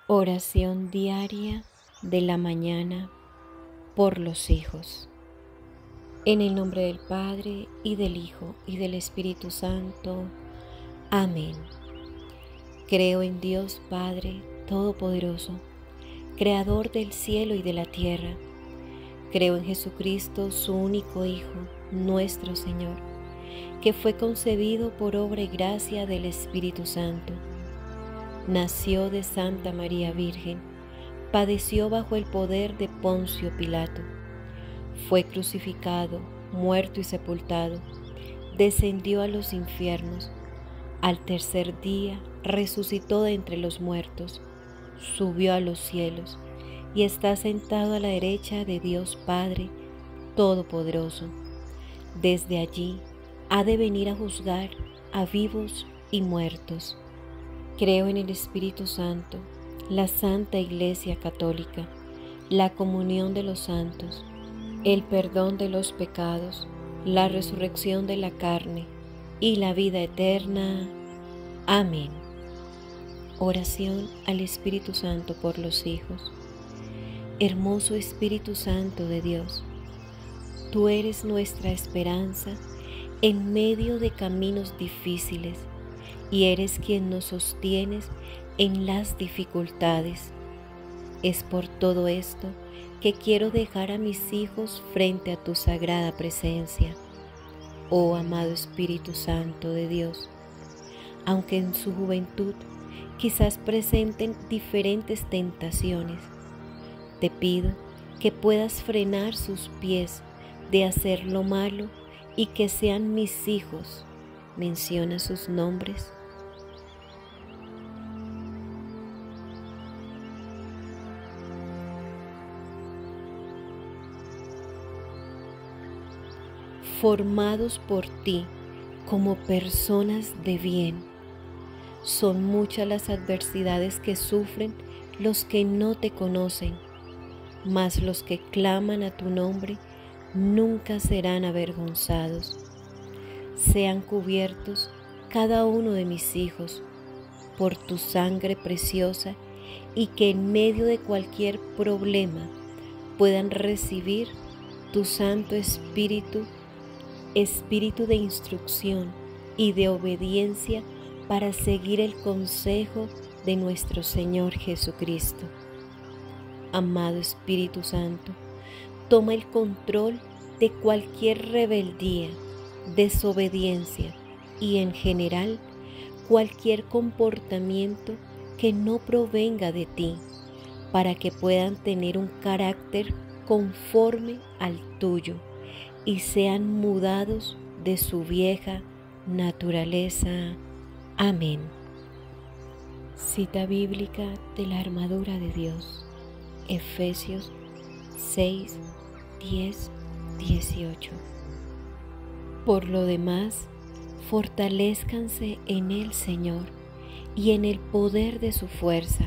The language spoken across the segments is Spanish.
Oración diaria de la mañana por los hijos. En el nombre del Padre, y del Hijo, y del Espíritu Santo. Amén. Creo en Dios Padre Todopoderoso, Creador del cielo y de la tierra. Creo en Jesucristo, su único Hijo, nuestro Señor, que fue concebido por obra y gracia del Espíritu Santo. Nació de Santa María Virgen, padeció bajo el poder de Poncio Pilato, fue crucificado, muerto y sepultado, descendió a los infiernos, al tercer día resucitó de entre los muertos, subió a los cielos y está sentado a la derecha de Dios Padre Todopoderoso. Desde allí ha de venir a juzgar a vivos y muertos. Creo en el Espíritu Santo, la Santa Iglesia Católica, la comunión de los santos, el perdón de los pecados, la resurrección de la carne y la vida eterna. Amén. Oración al Espíritu Santo por los hijos. Hermoso Espíritu Santo de Dios, tú eres nuestra esperanza en medio de caminos difíciles, y eres quien nos sostienes en las dificultades. Es por todo esto que quiero dejar a mis hijos frente a tu sagrada presencia, oh amado Espíritu Santo de Dios. Aunque en su juventud quizás presenten diferentes tentaciones, te pido que puedas frenar sus pies de hacer lo malo y que sean mis hijos. Menciona sus nombres. Formados por ti como personas de bien. Son muchas las adversidades que sufren los que no te conocen, mas los que claman a tu nombre nunca serán avergonzados. Sean cubiertos cada uno de mis hijos por tu sangre preciosa, y que en medio de cualquier problema puedan recibir tu Santo Espíritu, Espíritu de instrucción y de obediencia para seguir el consejo de nuestro Señor Jesucristo. Amado Espíritu Santo, toma el control de cualquier rebeldía, desobediencia y en general cualquier comportamiento que no provenga de ti, para que puedan tener un carácter conforme al tuyo y sean mudados de su vieja naturaleza. Amén. Cita bíblica de la armadura de Dios. Efesios 6, 10, 18. Por lo demás, fortalézcanse en el Señor y en el poder de su fuerza.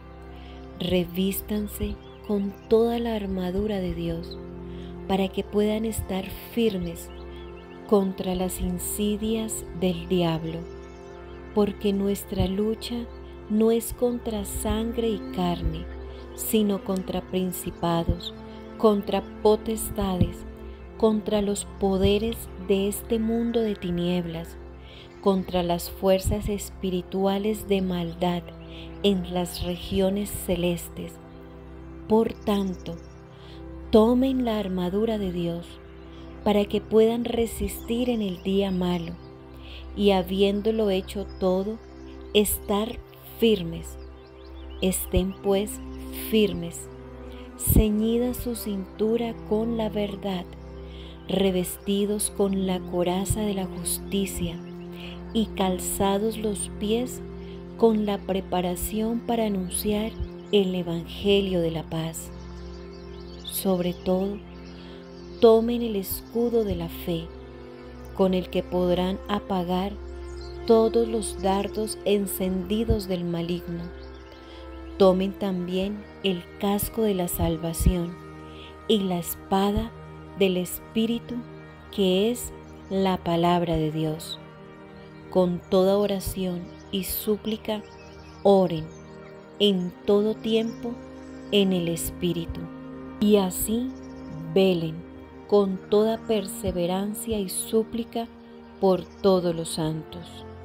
Revístanse con toda la armadura de Dios, para que puedan estar firmes contra las insidias del diablo, porque nuestra lucha no es contra sangre y carne, sino contra principados, contra potestades, contra los poderes de este mundo de tinieblas, contra las fuerzas espirituales de maldad en las regiones celestes. Por tanto, tomen la armadura de Dios para que puedan resistir en el día malo, y habiéndolo hecho todo, estar firmes. Estén pues firmes, ceñida su cintura con la verdad, revestidos con la coraza de la justicia y calzados los pies con la preparación para anunciar el Evangelio de la paz. Sobre todo, tomen el escudo de la fe, con el que podrán apagar todos los dardos encendidos del maligno. Tomen también el casco de la salvación y la espada del Espíritu, que es la palabra de Dios. Con toda oración y súplica, oren en todo tiempo en el Espíritu, y así velen con toda perseverancia y súplica por todos los santos.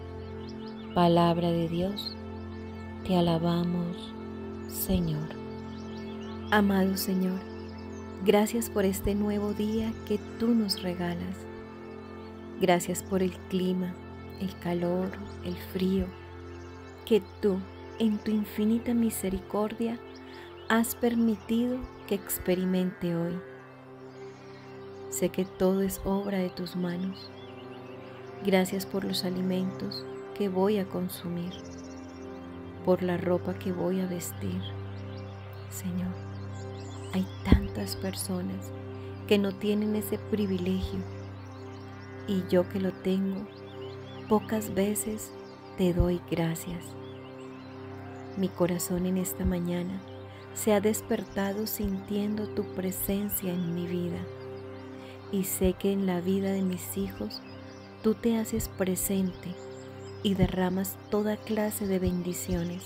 Palabra de Dios, te alabamos, Señor. Amado Señor, gracias por este nuevo día que tú nos regalas. Gracias por el clima, el calor, el frío, que tú, en tu infinita misericordia, has permitido que experimente hoy. Sé que todo es obra de tus manos. Gracias por los alimentos que voy a consumir, por la ropa que voy a vestir. Señor, hay tantas personas que no tienen ese privilegio, y yo que lo tengo, pocas veces te doy gracias. Mi corazón en esta mañana se ha despertado sintiendo tu presencia en mi vida, y sé que en la vida de mis hijos tú te haces presente y derramas toda clase de bendiciones.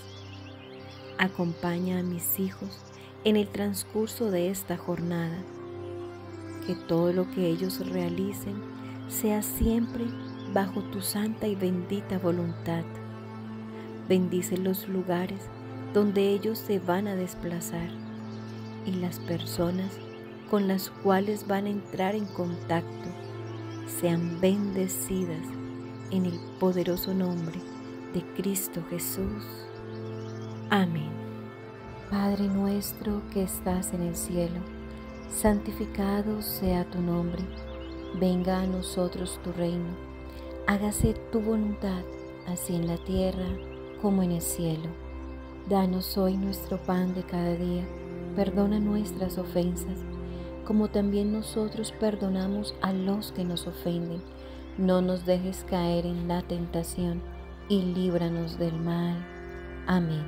Acompaña a mis hijos en el transcurso de esta jornada, que todo lo que ellos realicen sea siempre bajo tu santa y bendita voluntad. Bendice los lugares donde ellos se van a desplazar y las personas con las cuales van a entrar en contacto sean bendecidas en el poderoso nombre de Cristo Jesús. Amén. Padre nuestro que estás en el cielo, santificado sea tu nombre. Venga a nosotros tu reino. Hágase tu voluntad, así en la tierra como en el cielo. Danos hoy nuestro pan de cada día. Perdona nuestras ofensas, como también nosotros perdonamos a los que nos ofenden. No nos dejes caer en la tentación, y líbranos del mal. Amén.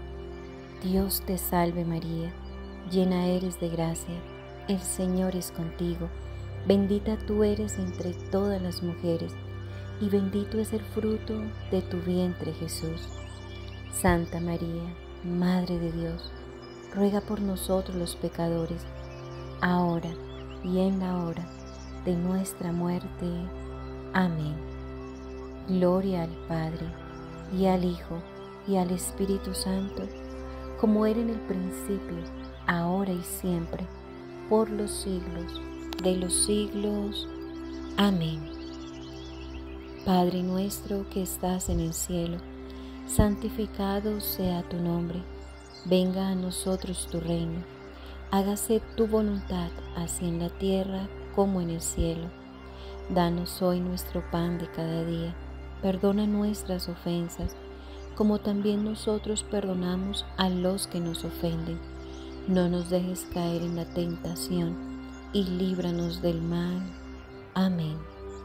Dios te salve María, llena eres de gracia, el Señor es contigo. Bendita tú eres entre todas las mujeres, y bendito es el fruto de tu vientre Jesús. Santa María, Madre de Dios, ruega por nosotros los pecadores, ahora y en la hora de nuestra muerte. Amén. Gloria al Padre, y al Hijo, y al Espíritu Santo, como era en el principio, ahora y siempre, por los siglos de los siglos. Amén. Padre nuestro que estás en el cielo, santificado sea tu nombre. Venga a nosotros tu reino. Hágase tu voluntad, así en la tierra como en el cielo. Danos hoy nuestro pan de cada día. Perdona nuestras ofensas, como también nosotros perdonamos a los que nos ofenden. No nos dejes caer en la tentación, y líbranos del mal. Amén.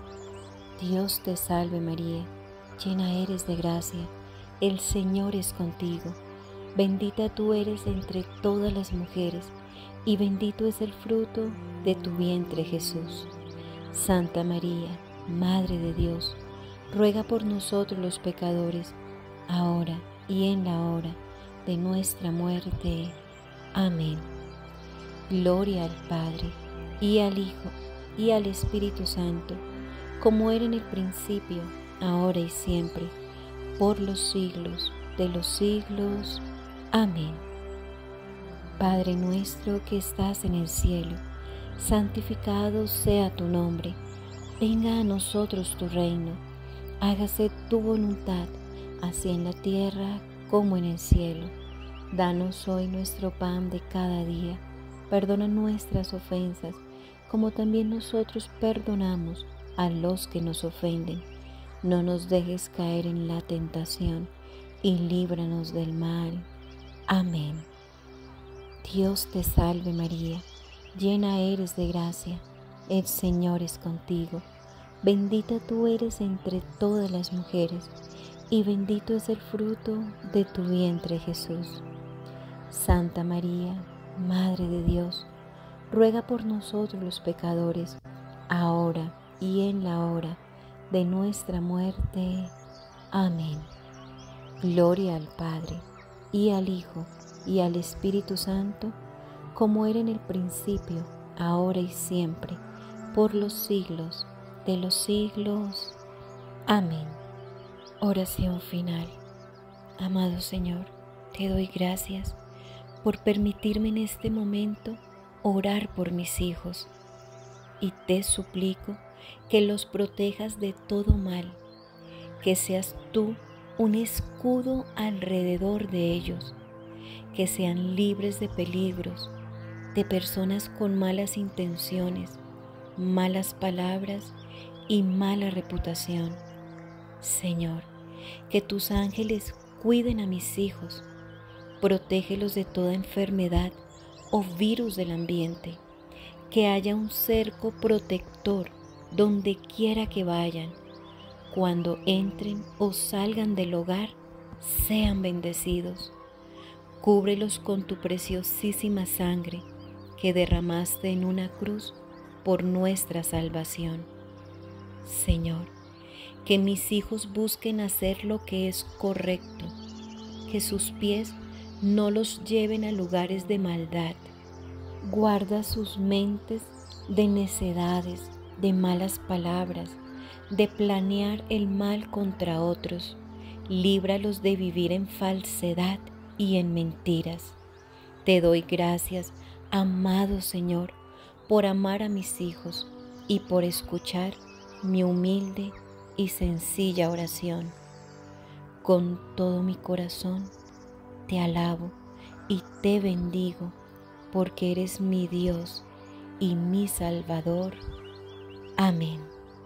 Dios te salve María, llena eres de gracia, el Señor es contigo. Bendita tú eres entre todas las mujeres, y bendito es el fruto de tu vientre Jesús. Santa María, Madre de Dios, ruega por nosotros los pecadores, ahora y en la hora de nuestra muerte. Amén. Gloria al Padre, y al Hijo, y al Espíritu Santo, como era en el principio, ahora y siempre, por los siglos de los siglos. Amén. Padre nuestro que estás en el cielo, santificado sea tu nombre. Venga a nosotros tu reino. Hágase tu voluntad, así en la tierra como en el cielo. Danos hoy nuestro pan de cada día. Perdona nuestras ofensas, como también nosotros perdonamos a los que nos ofenden. No nos dejes caer en la tentación, y líbranos del mal. Amén. Dios te salve María, llena eres de gracia, el Señor es contigo. Bendita tú eres entre todas las mujeres, y bendito es el fruto de tu vientre Jesús. Santa María, Madre de Dios, ruega por nosotros los pecadores, ahora y en la hora de nuestra muerte. Amén. Gloria al Padre, y al Hijo, y al Espíritu Santo, como era en el principio, ahora y siempre, por los siglos de los siglos. Amén. Oración final. Amado Señor, te doy gracias por permitirme en este momento orar por mis hijos, y te suplico que los protejas de todo mal, que seas tú un escudo alrededor de ellos, que sean libres de peligros, de personas con malas intenciones, malas palabras y mala reputación. Señor, que tus ángeles cuiden a mis hijos, protégelos de toda enfermedad o virus del ambiente, que haya un cerco protector donde quiera que vayan. Cuando entren o salgan del hogar, sean bendecidos. Cúbrelos con tu preciosísima sangre que derramaste en una cruz por nuestra salvación. Señor, que mis hijos busquen hacer lo que es correcto, que sus pies no los lleven a lugares de maldad. Guarda sus mentes de necedades, de malas palabras, de planear el mal contra otros. Líbralos de vivir en falsedad y en mentiras. Te doy gracias, amado Señor, por amar a mis hijos y por escuchar mi humilde y sencilla oración. Con todo mi corazón te alabo y te bendigo, porque eres mi Dios y mi Salvador. Amén.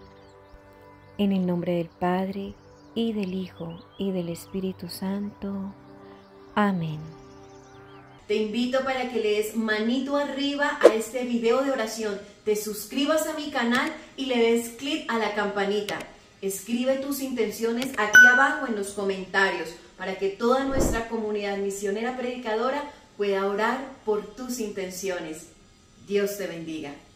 En el nombre del Padre, y del Hijo, y del Espíritu Santo. Amén. Te invito para que le des manito arriba a este video de oración, te suscribas a mi canal y le des clic a la campanita. Escribe tus intenciones aquí abajo en los comentarios para que toda nuestra comunidad misionera predicadora pueda orar por tus intenciones. Dios te bendiga.